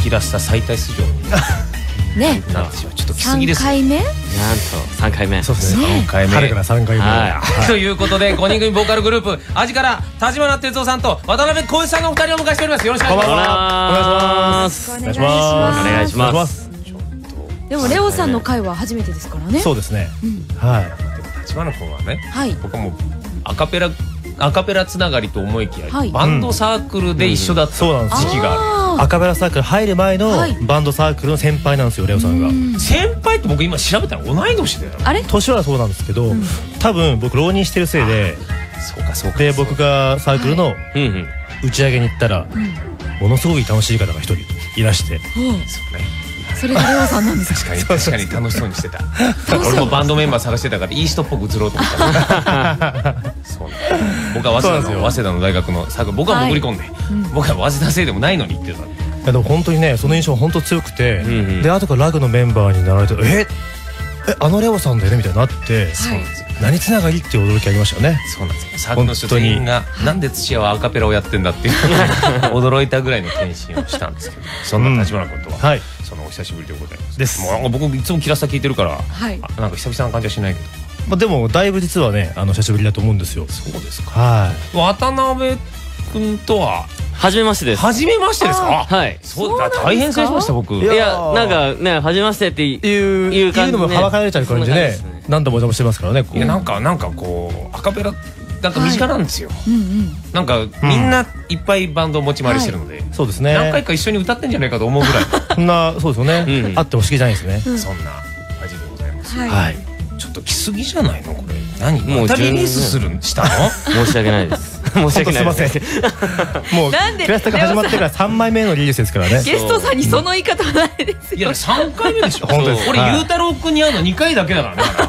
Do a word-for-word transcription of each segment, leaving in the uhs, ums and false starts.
キラスタ最多出場ね、 なんですよ。ちょっと来すぎです。 さんかいめ？ なんとさんかいめ。 そうですね。 さんかいめ。 彼からさんかいめ。 ということでごにん組ボーカルグループアジから田島哲夫さんと渡辺浩一さんのお二人をお迎えしております。よろしくお願いします。 お願いします。 お願いします。 お願いします。 でもレオさんの回は初めてですからね。 そうですね。はい。 立花君はね、 はい、 僕はもうアカペラアカペラつながりと思いきや、 はい、 バンドサークルで一緒だった時期がある。 アカペラサークル入る前のバンドサークルの先輩なんですよ、レオさんが。 先輩って僕今調べたら同い年だよ。 あれ？ 年はそうなんですけど、多分僕浪人してるせいで、 そうかそうか。 で僕がサークルの打ち上げに行ったら、ものすごい楽しい方が一人いらして。 そうね。 それがレオさんなんですか。確かに確かに楽しそうにしてた。俺もバンドメンバー探してたからイーストっぽく映ろうと思った。そうね。僕は早稲田の早稲田の大学のサークル、僕は潜り込んで、僕は早稲田生でもないのにって言ってた。 でも本当にね、その印象本当強くて、で後からラグのメンバーになられて、ええあのレオさんだよねみたいになって、何つながりって驚きありましたよね。 そうなんですよ。サークルの人全員がなんで土屋はアカペラをやってんだっていう驚いたぐらいの献身をしたんですけど、そんな立花君とはそのお久しぶりでございます。です。もう僕いつもキラスタ聞いてるから、なんか久々な感じはしないけど。 まあでもだいぶ実はね、あの久しぶりだと思うんですよ。 そうですか。 はい。 渡辺君とは初めましてです。 初めましてですか。 はい。 そうだ、大変失礼しました僕。 いやなんかね、初めましてっていういう感じでもはばかられちゃう感じでね、何度もお邪魔してますからね。 いやなんかなんかこうアカペラなんか身近なんですよ。なんかみんないっぱいバンドを持ち回りしてるので、 そうですね。 何回か一緒に歌ってんじゃないかと思うぐらい。 そんなそうですよね。あっても不思議じゃないですね。 そんな感じでございます。はい。ちょっと来すぎじゃないのこれ。何？もうリリースするしたの？ 申し訳ないです。申し訳ない。すみません。 もうクラスターが始まってからさんまいめのリリースですからね。 ゲストさんにその言い方はないですよ。 いやさんかいめでしょ。 本当です。 俺ゆうたろうくんに会うのにかいだけだ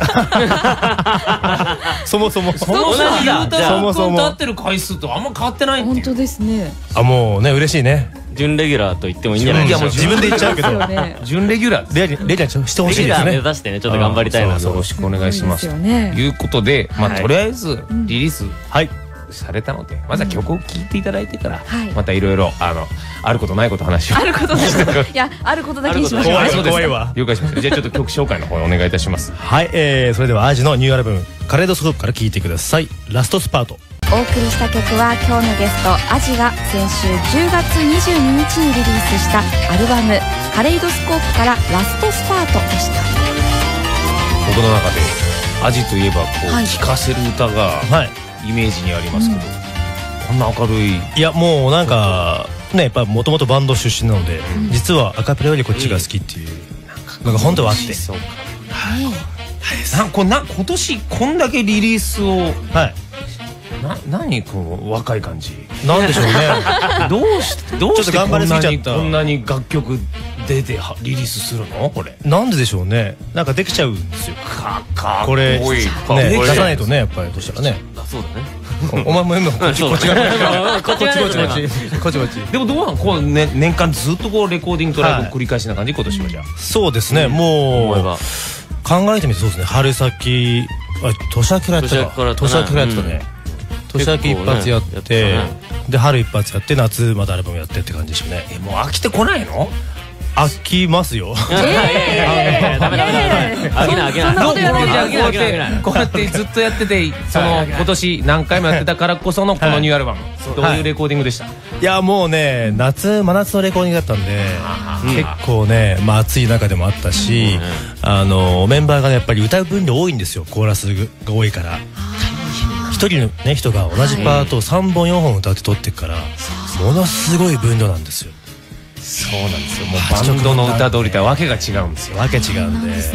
からね。 そもそもそもそもゆうたろうくんと会ってる回数とあんま変わってない。 本当ですね。 あ、もうね嬉しいね。 準レギュラーと言ってもいいんじゃないですか。 自分で言っちゃうけど準レギュラーレギュラーしてほしいですね。 目指してねちょっと頑張りたいなと。 よろしくお願いしますということで、まあとりあえずリリースはいされたので、まずは曲を聴いていただいてからまたいろいろあのあることないこと話を。 あることないこといやあることだけにしましょう。 怖い怖いわ。 了解しました。じゃあちょっと曲紹介の方お願いいたします。 はい、それではアジのニューアルバム「カレードスコープ」から聴いてください。ラストスパート。 お送りした曲は今日のゲストアジが先週じゅうがつにじゅうににちにリリースしたアルバム「カレイドスコープ」から「ラストスパート」でした。 僕の中でアジといえばこう聴かせる歌がイメージにありますけど、こんな明るい。 いやもうなんかね、やっぱもともとバンド出身なので実はアカペラよりこっちが好きっていうのが本当はあって、 そうか。なこな今年こんだけリリースをはいな何こう若い感じなんでしょうね。 どうしてどうしてこんなにこんなに楽曲出てリリースするのこれ。 なんででしょうね。なんかできちゃうんですよ。 かかこれね出さないとねやっぱりどうしたらね。 そうだね。 お前も今こっちこっちがこっちこっちこっちこっちこっち。 でもどうなんこうね年間ずっとこうレコーディングとライブ繰り返しな感じ今年はじゃあ。 そうですね。もう考えてみてそうですね。春先年明けからやったか年明けからやったね。年明け一発やってで春一発やって夏またアルバムやってって感じでしょうね。 えもう飽きてこないの？ 飽きますよ。 ええダメダメダメ。飽きない飽きない。 どうこうやってこうやってずっとやっててその今年何回もやってたからこそのこのニューアルバムどういうレコーディングでした？いやもうね夏真夏のレコーディングだったんで結構ねまあ暑い中でもあったし、あのメンバーがやっぱり歌う分量多いんですよ。コーラスが多いから。一人のね人が同じパートをさんぼんよんほん歌って撮ってからものすごい分量なんですよ。 そうなんですよ。もうバンドの歌通りとはわけが違うんですよ。 わけ違うんで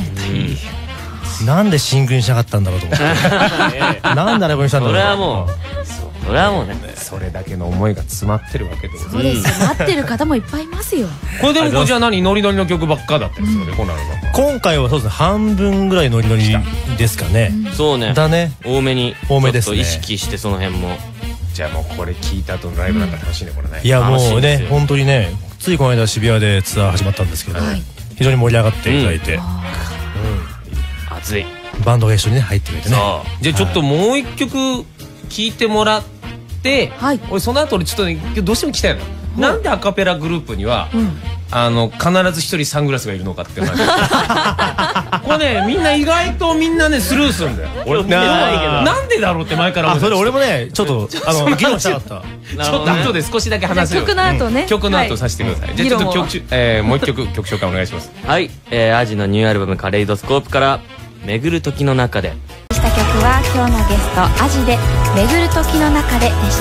なんでシングルにしなかったんだろうと思ってなんでアルバムにしたんだろう。 それはもうそれはもうねそれだけの思いが詰まってるわけでございます。 そうですよ。待ってる方もいっぱいいますよ。 これでもこれじゃあ何ノリノリの曲ばっかだったんですよねこのアルバムは。 今回はそうですね半分ぐらいノリノリですかね。 そうねだね多めに多めですね。 意識してその辺も。 じゃあもうこれ聞いた後のライブなんか楽しいねこれね。 いやもうね本当にねついこの間渋谷でツアー始まったんですけど非常に盛り上がっていただいて熱いバンドが一緒にね入ってくれてね。 じゃあちょっともう一曲聴いてもらっ 、俺その後俺ちょっとねどうしても聞きたいの。なんでアカペラグループにはあの必ず一人サングラスがいるのかって話。これねみんな意外とみんなねスルーするんだよ。俺見てないけどなんでだろうって前から思って。 それ俺もねちょっとあの議論したかった。 ちょっと後で少しだけ話すよ。 曲の後ね。 曲の後させてください。じゃあちょっと曲えもう一曲曲紹介お願いします。 はい、アジのニューアルバム「カレイドスコープ」から「巡る時の中で」 した曲は今日のゲストアジで「巡る時の中で」でした。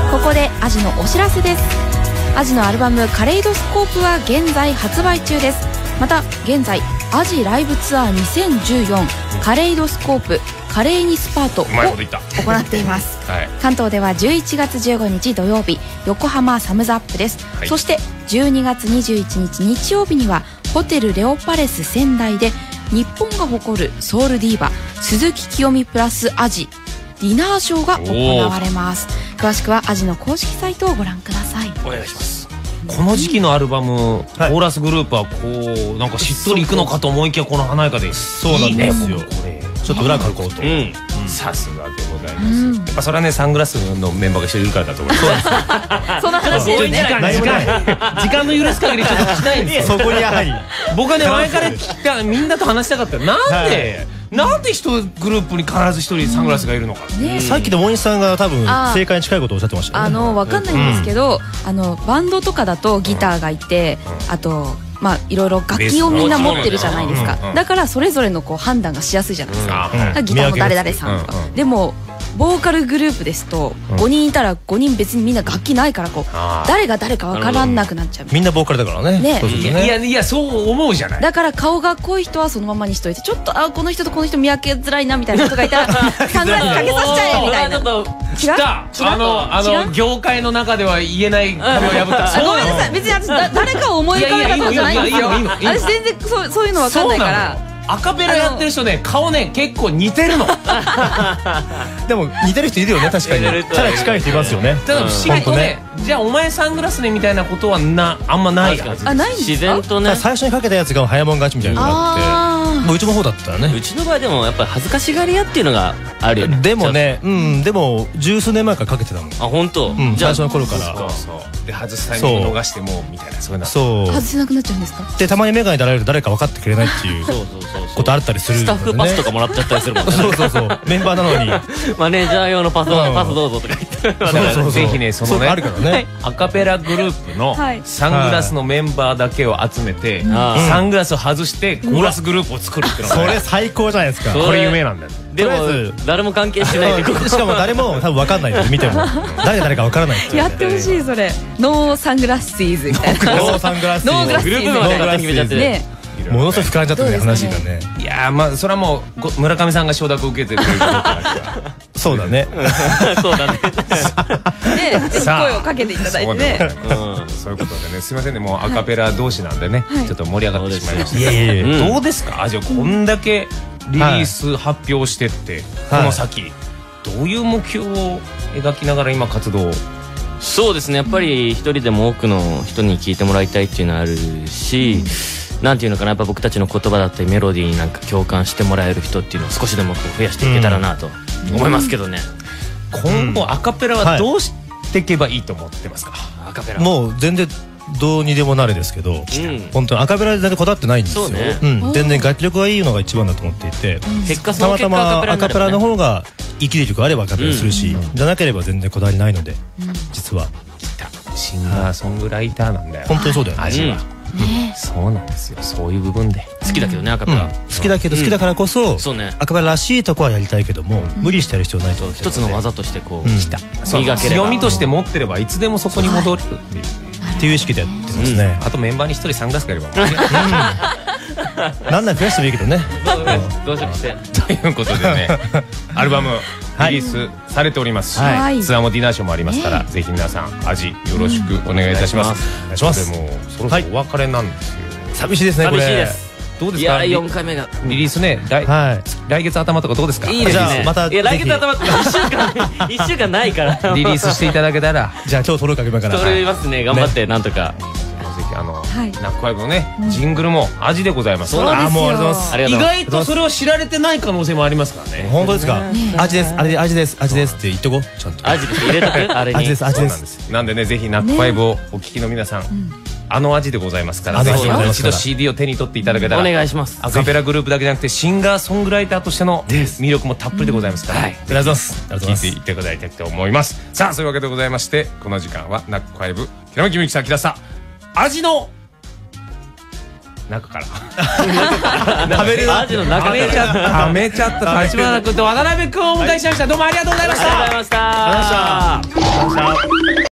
ここでアジのお知らせです。アジのアルバム「カレイドスコープ」は現在発売中です。また現在アジライブツアーにせんじゅうよんカレイドスコープカレイにスパートを行っています。はい、関東ではじゅういちがつじゅうごにち土曜日横浜サムズアップです。はい、そしてじゅうにがつにじゅういちにち日曜日にはホテルレオパレス仙台で日本が誇るソウルディーバ鈴木清美プラスアジディナーショーが行われます。詳しくはアジの公式サイトをご覧ください。 お願いします。この時期のアルバム、コーラスグループはこうなんかしっとりいくのかと思いきやこの華やかでそうなんですよ。ちょっと裏からこうとさすがでございます。やっぱそれはねサングラスのメンバーが一人いるからだと思います。 その話時間時間の許す限りちょっと聞きたいんですよ。 そこにやはり僕はね前から聞きたいみんなと話したかった。なんでなんで一グループに必ず一人サングラスがいるのか。 さっきで大西さんが多分正解に近いことをおっしゃってましたね。 あのわかんないんですけど、あのバンドとかだとギターがいて、あとまあいろいろ楽器をみんな持ってるじゃないですか。だからそれぞれのこう判断がしやすいじゃないですか。ギターの誰々さんとか。でもボーカルグループですとごにんいたらごにん別にみんな楽器ないからこう誰が誰か分からなくなっちゃう。 みんなボーカルだからね。 いやいやそう思うじゃない。 だから顔が濃い人はそのままにしといてちょっとあこの人とこの人見分けづらいなみたいな人がいたらサングラスかけさせちゃえみたいな。 違うあのあの業界の中では言えない壁を破った。 ごめんなさい別に私誰かを思い浮かべたことじゃないんですよ。私全然そうそういうの分かんないから。 アカペラやってる人ね顔ね結構似てるの。 でも似てる人いるよね確かに。ただ近い人いますよね。 ただ不思議とねじゃあお前サングラスねみたいなことはなあんまないはず。 あないんですか。 自然とね最初にかけたやつが早もん勝ちみたいなのがあってもううちの方だったらね。 うちの場合でもやっぱり恥ずかしがり屋っていうのがあるよね。 でもねうんでも十数年前からかけてたもん。 あ本当。 最初の頃から。 そうそうで外すタイミング逃してもみたいなそういうの。 そう外せなくなっちゃうんですか。 でたまに眼鏡でられると誰か分かってくれないっていうことあったりする。 スタッフパスとかもらっちゃったりするもんね。 そうそうそうメンバーなのにマネージャー用のパスパスどうぞとか言ってぜひねそのねアカペラグループのサングラスのメンバーだけを集めてサングラスを外してコーラスグループを作るっていうのがそれ最高じゃないですか。 これ夢なんだよ。 でも誰も関係してないでしかも誰も多分分かんないで見ても誰が誰か分からない。 やってほしいそれ。ノーサングラスイーズみたいな。 ノーサングラスイーズ。 ノーグラスイーズ。 グループまで勝手に決めちゃってね。 ものすごく膨らんじゃったね話がね。 いやまあそれはもう村上さんが承諾受けてるということだそうだね。 そうだね。 ぜひ声をかけていただいてね。 そういうことでねすいませんねもうアカペラ同士なんでねちょっと盛り上がってしまいました。 いやいやいやどうですか。あじゃあこんだけリリース発表してってこの先どういう目標を描きながら今活動を。 そうですねやっぱり一人でも多くの人に聞いてもらいたいっていうのはあるし、なんていうのかなやっぱ僕たちの言葉だったりメロディーになんか共感してもらえる人っていうのを少しでも増やしていけたらなと思いますけどね。 今後アカペラはどうしていけばいいと思ってますか。 アカペラもう全然どうにでもなれですけど本当にアカペラで全然こだわってないんですよ。全然楽曲がいいのが一番だと思っていてたまたまアカペラの方が生きる曲あればアカペラするしじゃなければ全然こだわりないので実はシンガーソングライターなんだよ。 本当にそうだよね。 味はそうなんですよ。そういう部分で好きだけどねアカペラ好きだけど好きだからこそアカペラらしいとこはやりたいけども無理してやる必要ないと一つの技としてこう磨ければ強みとして持ってればいつでもそこに戻るっていうっていう意識でやってますね。 あとメンバーに一人サングラスがいればなんなら増やしてもいいけどね。 増殖してということでねアルバムリリースされておりますしツアーもディナーショーもありますからぜひ皆さん味よろしくお願いいたします。お願いします。でもそろそろお別れなんですよ。 寂しいですねこれ。 寂しいです。 どうですか。 いやよんかいめがリリースね来月頭とかどうですか。 いいですね。 またいや来月頭っていっしゅうかんいっしゅうかんないからリリースしていただけたらじゃあ今日撮るかけばから撮りますね頑張ってなんとかぜひあのナックファイブのねジングルも味でございます。 そうですよ。 あ、もうありがとうございます。 意外とそれを知られてない可能性もありますからね。 本当ですか。味です、あれで味です、味ですって言っとこう。ちゃんと味です。入れとくあれに。 味です、味でそうなんですす。なんでね、ぜひナックファイブをお聞きの皆さん、あの味でございますから、ぜひ一度 シーディー を手に取っていただけたら、 お願いします。 アカペラグループだけじゃなくてシンガーソングライターとしての魅力もたっぷりでございますから、 ありがとうございます。 聞いていっていただきたいと思います。さあ、そういうわけでございまして、この時間はナックファイブ平牧美樹さん、木田さん、味の中から食べる味の中から食べちゃった食べちゃった立花君と渡辺君をお迎えしました。どうもありがとうございました。 ありがとうございました。 ありがとうございました。